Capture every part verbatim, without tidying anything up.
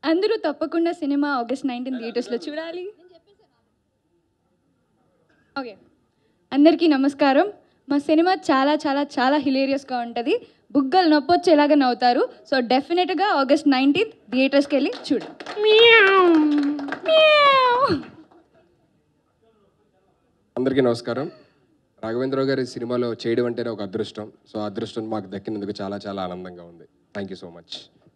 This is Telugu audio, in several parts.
అందరూ తప్పకుండా సినిమా ఆగస్ట్ నైన్టీన్త్ థియేటర్స్లో చూడాలి. ఓకే, అందరికీ నమస్కారం. మా సినిమా చాలా చాలా చాలా హిలేరియస్గా ఉంటుంది. బుగ్గలు నొప్పొచ్చేలాగా నవ్వుతారు. సో డెఫినెట్గా ఆగస్ట్ నైన్టీన్త్ థియేటర్స్కి వెళ్ళి చూడండి. అందరికీ నమస్కారం. రాఘవేంద్ర గారి సినిమాలో చేయడం అంటేనే ఒక అదృష్టం. సో ఆ అదృష్టం మాకు దక్కినందుకు చాలా చాలా ఆనందంగా ఉంది. Thank you so much.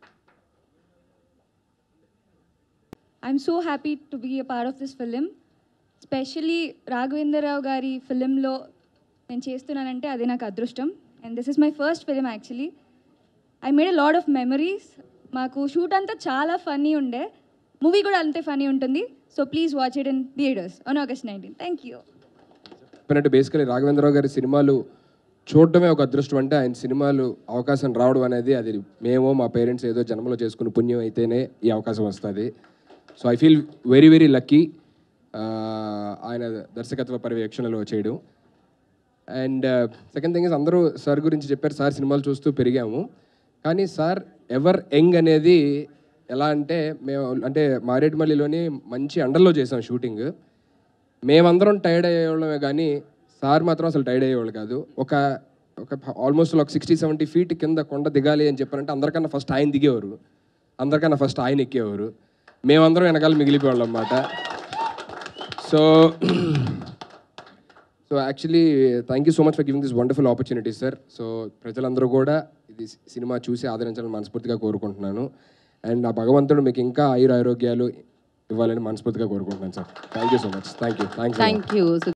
I'm so happy to be a part of this film. Specially Raghavendra Rao గారి ఫిలింలో నేను చేస్తున్నానంటే అది నాకు అదృష్టం. And this is my first film actually. I made a lot of memories. మాకు షూట్ అంతా చాలా ఫన్నీ ఉండే. మూవీ కూడా అంతే ఫన్నీ ఉంటుంది. So please watch it in theatres on August nineteenth. Thank you. చెప్పినట్టు బేసికలీ రాఘవేంద్రరావు గారి సినిమాలు చూడటమే ఒక అదృష్టం. అంటే ఆయన సినిమాలు అవకాశం రావడం అనేది అది మేము మా పేరెంట్స్ ఏదో జన్మలో చేసుకుని పుణ్యం అయితేనే ఈ అవకాశం వస్తుంది. So I feel very very lucky ఆయన దర్శకత్వ పర్యవేక్షణలో చేయడం. అండ్ సెకండ్ థింగ్ ఇస్, అందరూ సార్ గురించి చెప్పారు. సార్ సినిమాలు చూస్తూ పెరిగాము. కానీ సార్ ఎవర్ యంగ్ అనేది ఎలా అంటే, మేము అంటే మారేడుమల్లిలోని మంచి అండర్లో చేసాం షూటింగ్. మేమందరం టైర్డ్ అయ్యేవాళ్ళమే కానీ సార్ మాత్రం అసలు టైర్డ్ అయ్యేవాళ్ళు కాదు. ఒక ఒక ఆల్మోస్ట్ ఒక సిక్స్టీ సెవెంటీ ఫీట్ కింద కొండ దిగాలి అని చెప్పారంటే అందరికన్నా ఫస్ట్ ఆయన దిగేవారు, అందరికన్నా ఫస్ట్ ఆయన ఎక్కేవారు. మేమందరం వెనకాల మిగిలిపోయాళ్ళం అన్నమాట. So so actually thank you so much for giving this wonderful opportunity sir. So ప్రజలందరూ కూడా ఇది సినిమా చూసి ఆదరించాలని మనస్ఫూర్తిగా కోరుకుంటున్నాను. అండ్ ఆ భగవంతుడు మీకు ఇంకా ఆయుర ఆరోగ్యాలు ఇవ్వాలని మనస్ఫూర్తిగా కోరుకుంటున్నాను sir. Thank you so much. Thank you thank you.